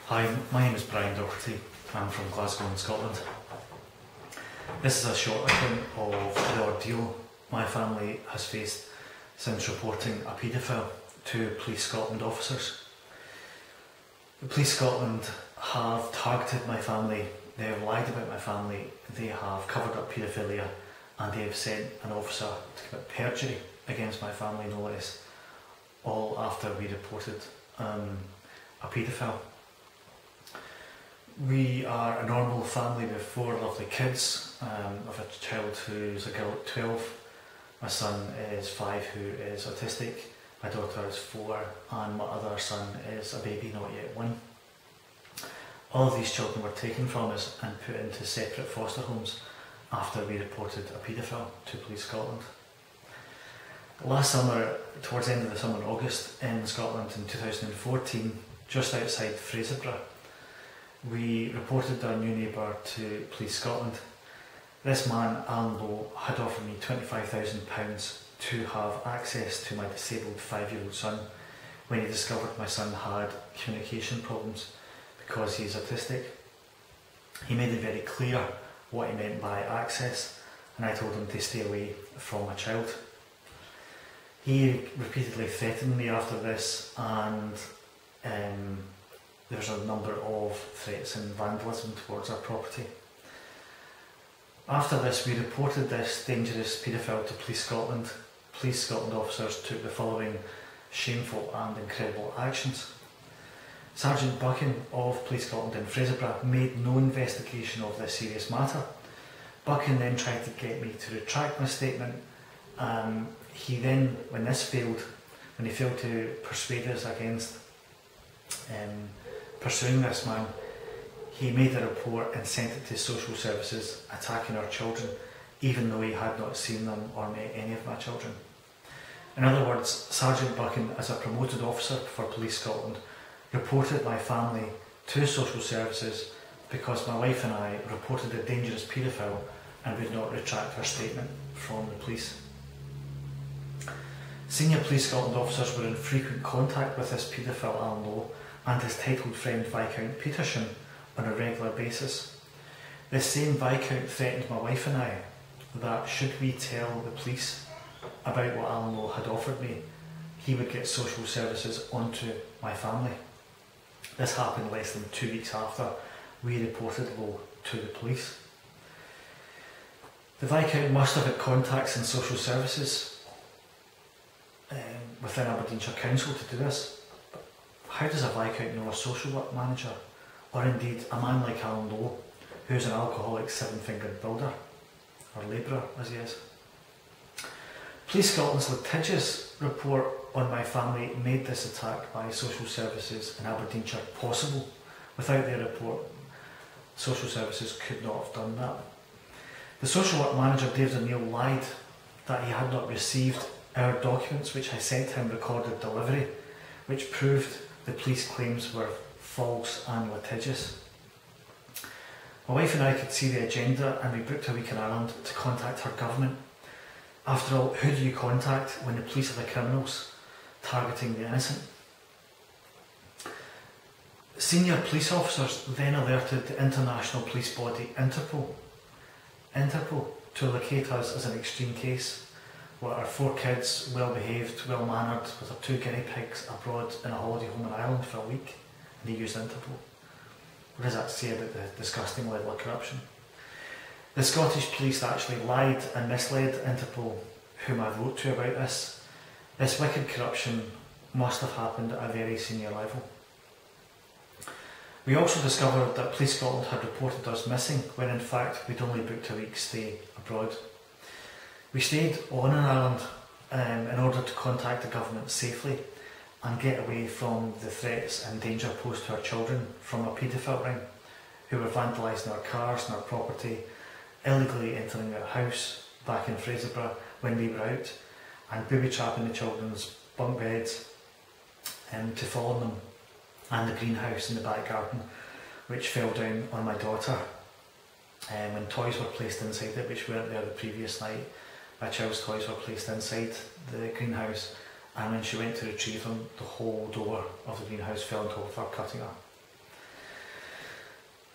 Hi, my name is Brian Doherty. I'm from Glasgow in Scotland. This is a short account of the ordeal my family has faced since reporting a paedophile to Police Scotland officers. The Police Scotland have targeted my family, they have lied about my family, they have covered up paedophilia, and they have sent an officer to commit perjury against my family, no less, all after we reported a paedophile. We are a normal family with 4 lovely kids. I have a child who's a girl at 12, my son is 5 who is autistic, my daughter is 4 and my other son is a baby not yet 1. All of these children were taken from us and put into separate foster homes after we reported a paedophile to Police Scotland. Last summer, towards the end of the summer in August in Scotland in 2014, just outside Fraserburgh, we reported our new neighbour to Police Scotland. This man, Alan Lowe, had offered me £25,000 to have access to my disabled 5-year-old son when he discovered my son had communication problems because he is autistic. He made it very clear what he meant by access, and I told him to stay away from my child. He repeatedly threatened me after this, and there's a number of threats and vandalism towards our property. After this, we reported this dangerous paedophile to Police Scotland. Police Scotland officers took the following shameful and incredible actions. Sergeant Buchan of Police Scotland in Fraserburgh made no investigation of this serious matter. Buchan then tried to get me to retract my statement. He then, when he failed to persuade us against pursuing this man, he made a report and sent it to social services attacking our children, even though he had not seen them or met any of my children. In other words, Sergeant Buchan, as a promoted officer for Police Scotland, reported my family to social services because my wife and I reported a dangerous paedophile and would not retract our statement from the police. Senior Police Scotland officers were in frequent contact with this paedophile Alan Lowe and his titled friend Viscount Peterson on a regular basis. This same Viscount threatened my wife and I that should we tell the police about what Alan Lowe had offered me, he would get social services onto my family. This happened less than 2 weeks after we reported Lowe to the police. The Viscount must have had contacts in social services within Aberdeenshire Council to do this. But how does a Viscount know a social work manager, or indeed a man like Alan Lowe, who is an alcoholic 7-fingered builder, or labourer as he is? Police Scotland's litigious report on my family made this attack by social services in Aberdeenshire possible. Without their report, social services could not have done that. The social work manager, David O'Neill, lied that he had not received our documents which I sent him recorded delivery, which proved the police claims were false and litigious. My wife and I could see the agenda and we booked a week in Ireland to contact her government. After all, who do you contact when the police are the criminals targeting the innocent? Senior police officers then alerted the international police body Interpol to locate us as an extreme case, where our 4 kids, well behaved, well mannered, with our 2 guinea pigs abroad in a holiday home in Ireland for a week, and they used Interpol. What does that say about the disgusting level of corruption? The Scottish police actually lied and misled Interpol, whom I wrote to about this. This wicked corruption must have happened at a very senior level. We also discovered that Police Scotland had reported us missing when in fact we'd only booked a week's stay abroad. We stayed on in Ireland in order to contact the government safely and get away from the threats and danger posed to our children from a paedophile ring who were vandalising our cars and our property, illegally entering our house back in Fraserburgh when we were out, and booby trapping the children's bunk beds to fall on them, and the greenhouse in the back garden which fell down on my daughter when toys were placed inside it which weren't there the previous night. My child's toys were placed inside the greenhouse, and when she went to retrieve them, the whole door of the greenhouse fell on top of her, cutting her.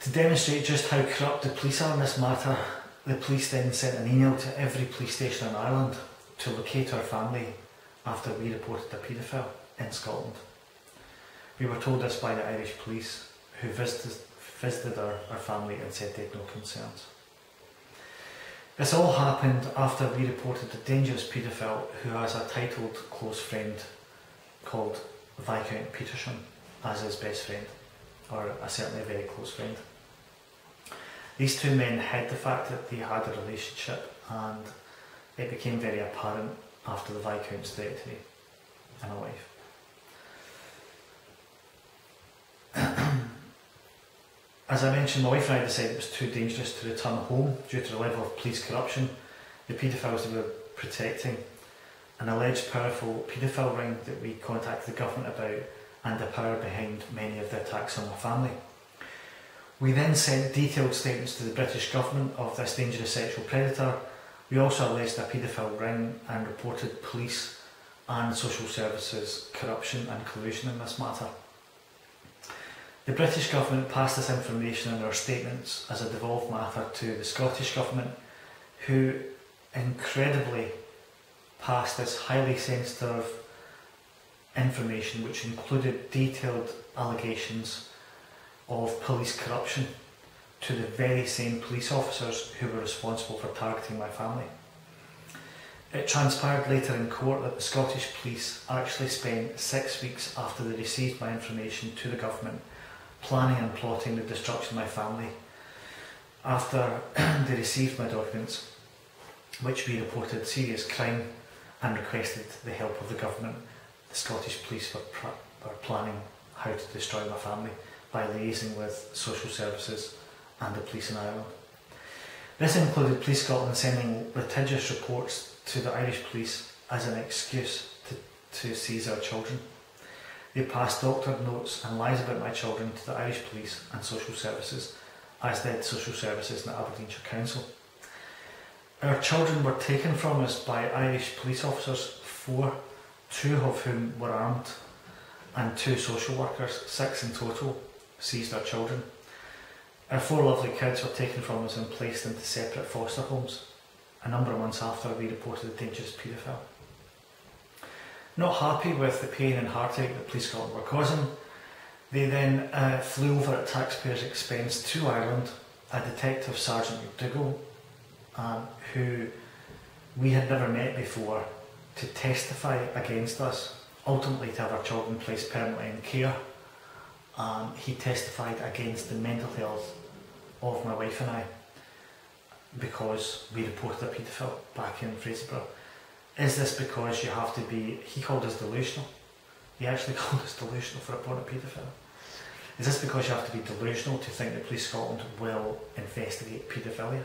To demonstrate just how corrupt the police are in this matter, the police then sent an email to every police station in Ireland to locate our family after we reported a paedophile in Scotland. We were told this by the Irish police, who visited our family and said they had no concerns. This all happened after we reported a dangerous paedophile who has a titled close friend called Viscount Peterson as his best friend, or certainly a very close friend. These two men hid the fact that they had a relationship, and it became very apparent after the Viscount's threat to me and my wife. As I mentioned, my wife and I decided it was too dangerous to return home due to the level of police corruption, the paedophiles they were protecting, an alleged powerful paedophile ring that we contacted the government about, and the power behind many of the attacks on my family. We then sent detailed statements to the British government of this dangerous sexual predator. We also alleged a paedophile ring and reported police and social services corruption and collusion in this matter. The British government passed this information in our statements as a devolved matter to the Scottish government, who incredibly passed this highly sensitive information, which included detailed allegations of police corruption, to the very same police officers who were responsible for targeting my family. It transpired later in court that the Scottish police actually spent 6 weeks after they received my information to the government planning and plotting the destruction of my family. After they received my documents, which we reported serious crime and requested the help of the government, the Scottish police were planning how to destroy my family by liaising with social services and the police in Ireland. This included Police Scotland sending litigious reports to the Irish police as an excuse to seize our children. They passed doctored notes and lies about my children to the Irish police and social services, as did social services in the Aberdeenshire Council. Our children were taken from us by Irish police officers, 4, 2 of whom were armed, and 2 social workers, 6 in total, seized our children. Our 4 lovely kids were taken from us and placed into separate foster homes a number of months after we reported a dangerous paedophile. Not happy with the pain and heartache that Police Scotland were causing, they then flew over at taxpayers' expense to Ireland a Detective Sergeant McDougall, who we had never met before, to testify against us, ultimately to have our children placed permanently in care. He testified against the mental health of my wife and I because we reported a paedophile back in Fraserburgh. Is this because you have to be, he called us delusional. He actually called us delusional for reporting a paedophile. Is this because you have to be delusional to think that Police Scotland will investigate paedophilia?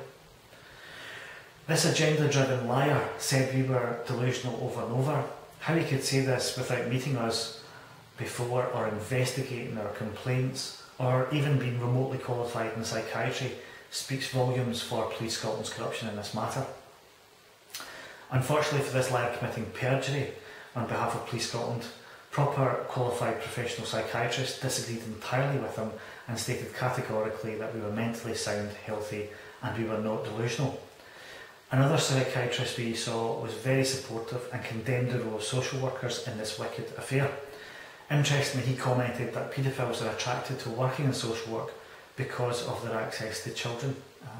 This agenda-driven liar said we were delusional over and over. How he could say this without meeting us before or investigating our complaints or even being remotely qualified in psychiatry speaks volumes for Police Scotland's corruption in this matter. Unfortunately for this liar committing perjury on behalf of Police Scotland, proper qualified professional psychiatrists disagreed entirely with him and stated categorically that we were mentally sound, healthy, and we were not delusional. Another psychiatrist we saw was very supportive and condemned the role of social workers in this wicked affair. Interestingly, he commented that paedophiles are attracted to working in social work because of their access to children.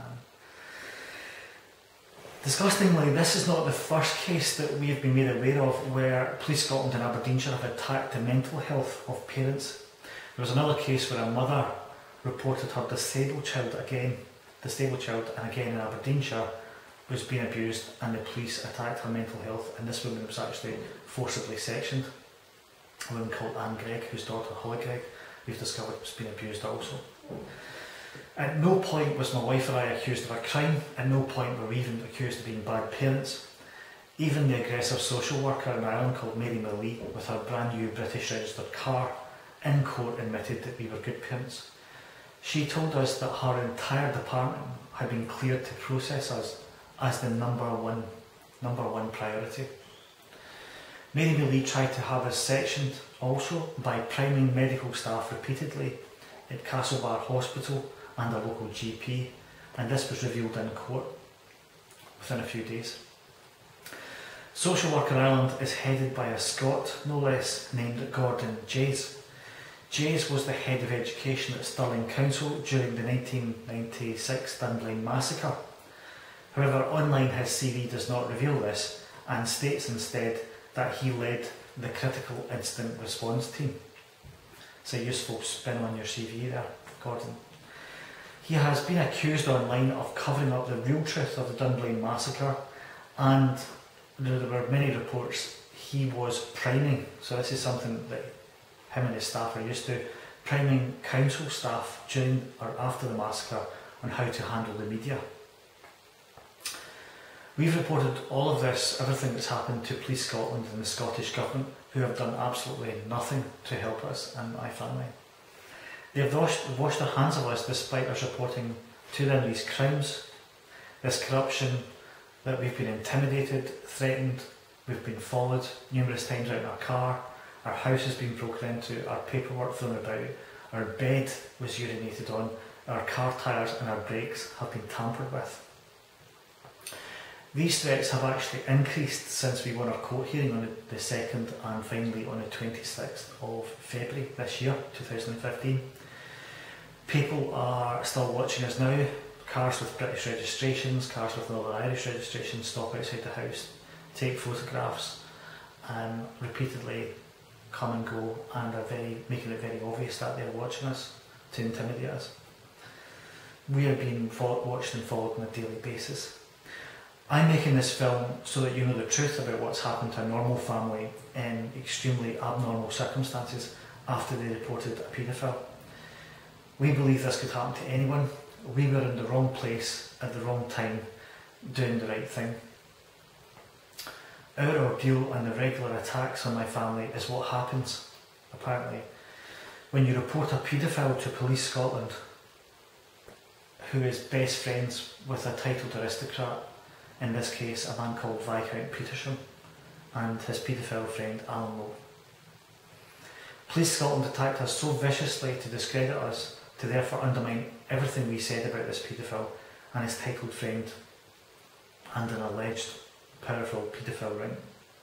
Disgustingly, this is not the first case that we have been made aware of where Police Scotland and Aberdeenshire have attacked the mental health of parents. There was another case where a mother reported her disabled child, and again in Aberdeenshire, was being abused, and the police attacked her mental health, and this woman was actually forcibly sectioned. A woman called Anne Gregg, whose daughter Holly Gregg, we've discovered was being abused also. At no point was my wife and I accused of a crime, at no point were we even accused of being bad parents. Even the aggressive social worker in Ireland called Mary Millie, with her brand new British registered car, in court admitted that we were good parents. She told us that her entire department had been cleared to process us as the number one priority. Mary Millie tried to have us sectioned also by priming medical staff repeatedly at Castlebar Hospital and a local GP, and this was revealed in court within a few days. Social Work in Ireland is headed by a Scot, no less, named Gordon Jays. Jays was the head of education at Stirling Council during the 1996 Dunblane massacre. However, online his CV does not reveal this and states instead that he led the Critical Incident Response Team. It's a useful spin on your CV there, Gordon. He has been accused online of covering up the real truth of the Dunblane massacre, and there were many reports he was priming, so this is something that him and his staff are used to, priming council staff during or after the massacre on how to handle the media. We've reported all of this, everything that's happened, to Police Scotland and the Scottish Government, who have done absolutely nothing to help us and my family. They have washed their hands of us despite us reporting to them these crimes, this corruption, that we've been intimidated, threatened, we've been followed numerous times out in our car, our house has been broken into, our paperwork thrown about, our bed was urinated on, our car tyres and our brakes have been tampered with. These threats have actually increased since we won our court hearing on the 2nd and finally on the 26th of February this year, 2015. People are still watching us now. Cars with British registrations, cars with Northern Irish registrations stop outside the house, take photographs, repeatedly come and go, and are making it very obvious that they're watching us to intimidate us. We are being watched and followed on a daily basis. I'm making this film so that you know the truth about what's happened to a normal family in extremely abnormal circumstances after they reported a paedophile. We believe this could happen to anyone. We were in the wrong place at the wrong time, doing the right thing. Our ordeal and the regular attacks on my family is what happens, apparently, when you report a paedophile to Police Scotland, who is best friends with a titled aristocrat, in this case a man called Viscount Petersham, and his paedophile friend Alan Lowe. Police Scotland attacked us so viciously to discredit us, to therefore undermine everything we said about this paedophile and his titled friend and an alleged powerful paedophile ring.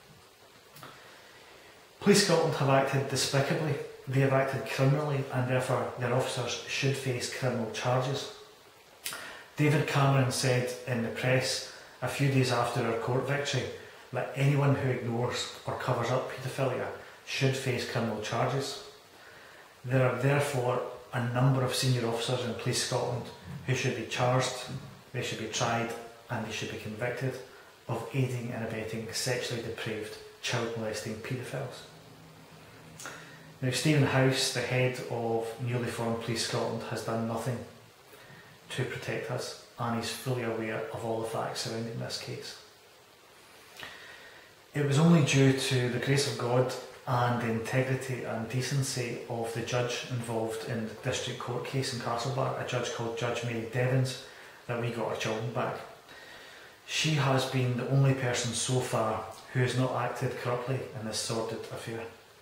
Police Scotland have acted despicably, they have acted criminally, and therefore their officers should face criminal charges. David Cameron said in the press a few days after our court victory that anyone who ignores or covers up paedophilia should face criminal charges. There are therefore a number of senior officers in Police Scotland who should be charged, they should be tried, and they should be convicted of aiding and abetting sexually depraved, child molesting paedophiles. Now, Stephen House, the head of newly formed Police Scotland, has done nothing to protect us, and he's fully aware of all the facts surrounding this case. It was only due to the grace of God and the integrity and decency of the judge involved in the district court case in Castlebar, a judge called Judge Mary Devons, that we got our children back. She has been the only person so far who has not acted corruptly in this sordid affair.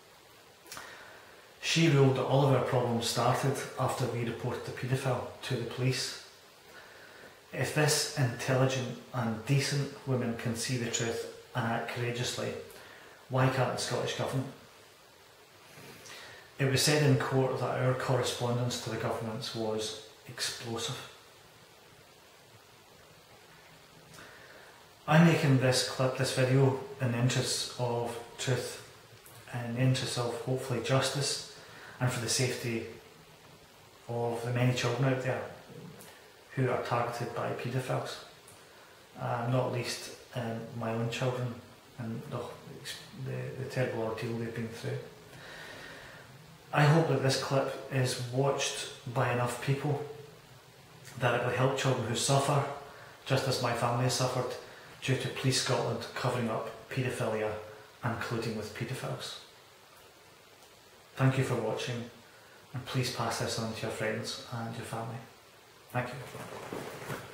She ruled that all of our problems started after we reported the paedophile to the police. If this intelligent and decent woman can see the truth and act courageously, why can't the Scottish Government? It was said in court that our correspondence to the governments was explosive. I'm making this video in the interests of truth, in the interests of hopefully justice, and for the safety of the many children out there who are targeted by paedophiles, not least my own children and the terrible ordeal they've been through. I hope that this clip is watched by enough people that it will help children who suffer, just as my family has suffered, due to Police Scotland covering up paedophilia and colluding with paedophiles. Thank you for watching, and please pass this on to your friends and your family. Thank you.